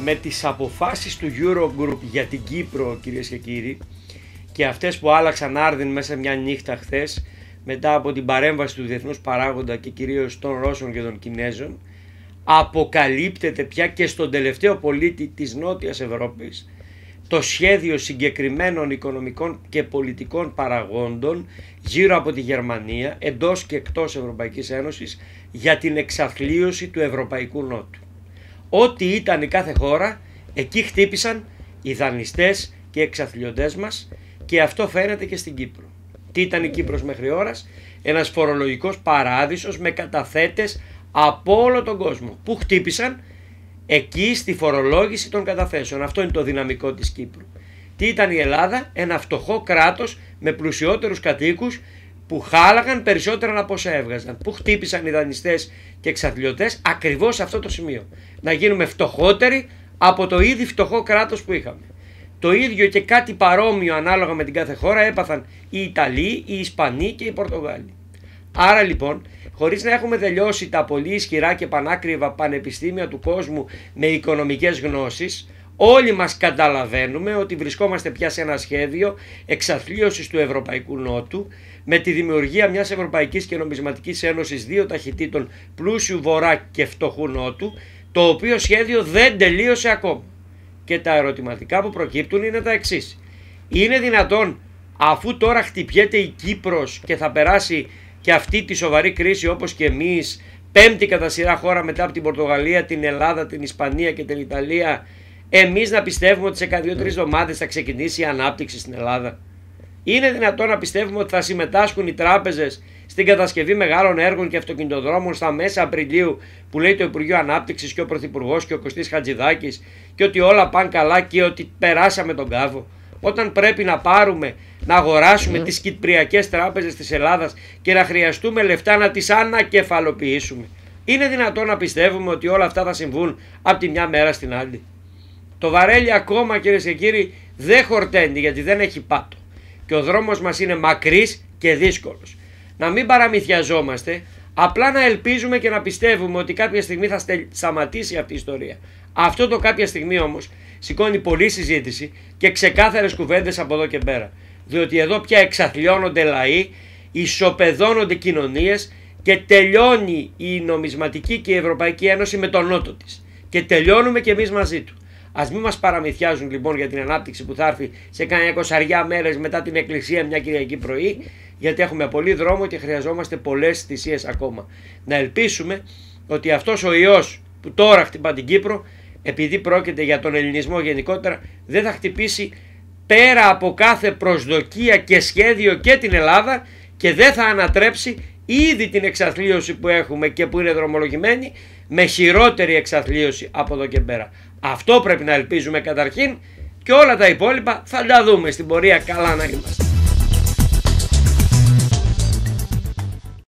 με τις αποφάσεις του Eurogroup για την Κύπρο, κυρίες και κύριοι, και αυτές που άλλαξαν άρδιν μέσα μια νύχτα χθες μετά από την παρέμβαση του διεθνούς παράγοντα και κυρίως των Ρώσων και των Κινέζων, αποκαλύπτεται πια και στον τελευταίο πολίτη της Νότιας Ευρώπης το σχέδιο συγκεκριμένων οικονομικών και πολιτικών παραγόντων γύρω από τη Γερμανία, εντός και εκτός Ευρωπαϊκής Ένωσης, για την εξαθλίωση του Ευρωπαϊκού Νότου. Ό,τι ήταν η κάθε χώρα, εκεί χτύπησαν οι δανειστές και οι εξαθλιωτές μας, και αυτό φαίνεται και στην Κύπρο. Τι ήταν η Κύπρος μέχρι ώρας? Ένας φορολογικός παράδεισος με καταθέτες από όλο τον κόσμο, που χτύπησαν εκεί στη φορολόγηση των καταθέσεων. Αυτό είναι το δυναμικό της Κύπρου. Τι ήταν η Ελλάδα? Ένα φτωχό κράτος με πλουσιότερους κατοίκους που χάλαγαν περισσότερα από όσα έβγαζαν. Που χτύπησαν οι δανειστές και εξαθλιωτές ακριβώς σε αυτό το σημείο. Να γίνουμε φτωχότεροι από το ήδη φτωχό κράτος που είχαμε. Το ίδιο και κάτι παρόμοιο ανάλογα με την κάθε χώρα έπαθαν οι Ιταλοί, οι Ισπανοί και οι Πορτογάλοι. Άρα λοιπόν, χωρίς να έχουμε τελειώσει τα πολύ ισχυρά και πανάκριβα πανεπιστήμια του κόσμου με οικονομικές γνώσεις, όλοι μας καταλαβαίνουμε ότι βρισκόμαστε πια σε ένα σχέδιο εξαθλίωσης του Ευρωπαϊκού Νότου, με τη δημιουργία μιας Ευρωπαϊκής και Νομισματικής Ένωσης δύο ταχυτήτων, πλούσιου Βορρά και φτωχού Νότου, το οποίο σχέδιο δεν τελείωσε ακόμα. Και τα ερωτηματικά που προκύπτουν είναι τα εξής. Είναι δυνατόν, αφού τώρα χτυπιέται η Κύπρος και θα περάσει και αυτή τη σοβαρή κρίση όπως και εμείς, πέμπτη κατά σειρά χώρα μετά από την Πορτογαλία, την Ελλάδα, την Ισπανία και την Ιταλία, εμείς να πιστεύουμε ότι σε 2-3 εβδομάδες θα ξεκινήσει η ανάπτυξη στην Ελλάδα? Είναι δυνατόν να πιστεύουμε ότι θα συμμετάσχουν οι τράπεζες στην κατασκευή μεγάλων έργων και αυτοκινητοδρόμων στα μέσα Απριλίου, που λέει το Υπουργείο Ανάπτυξης και ο Πρωθυπουργός και ο Κωστής Χατζηδάκης, και ότι όλα πάνε καλά και ότι περάσαμε τον κάβο? Όταν πρέπει να πάρουμε, να αγοράσουμε τις κυπριακές τράπεζες της Ελλάδας και να χρειαστούμε λεφτά να τις ανακεφαλοποιήσουμε, είναι δυνατόν να πιστεύουμε ότι όλα αυτά θα συμβούν από τη μια μέρα στην άλλη? Το βαρέλι ακόμα, κυρίες και κύριοι, δεν χορταίνει, γιατί δεν έχει πάτο. Και ο δρόμος μας είναι μακρύς και δύσκολος. Να μην παραμυθιαζόμαστε, απλά να ελπίζουμε και να πιστεύουμε ότι κάποια στιγμή θα σταματήσει αυτή η ιστορία. Αυτό το κάποια στιγμή όμως σηκώνει πολλή συζήτηση και ξεκάθαρες κουβέντες από εδώ και πέρα. Διότι εδώ πια εξαθλιώνονται λαοί, ισοπεδώνονται κοινωνίες και τελειώνει η Νομισματική και η Ευρωπαϊκή Ένωση με τον νότο της. Και τελειώνουμε και εμείς μαζί του. Ας μην μας παραμυθιάζουν λοιπόν για την ανάπτυξη που θα έρθει σε κανένα 20 μέρες μετά την Εκκλησία μια Κυριακή πρωί, γιατί έχουμε πολύ δρόμο και χρειαζόμαστε πολλές θυσίες ακόμα. Να ελπίσουμε ότι αυτός ο ιός που τώρα χτυπά την Κύπρο, επειδή πρόκειται για τον ελληνισμό γενικότερα, δεν θα χτυπήσει πέρα από κάθε προσδοκία και σχέδιο και την Ελλάδα, και δεν θα ανατρέψει ήδη την εξαθλίωση που έχουμε και που είναι δρομολογημένη, με χειρότερη εξαθλίωση από εδώ και πέρα. Αυτό πρέπει να ελπίζουμε καταρχήν, και όλα τα υπόλοιπα θα τα δούμε στην πορεία. Καλά να είμαστε.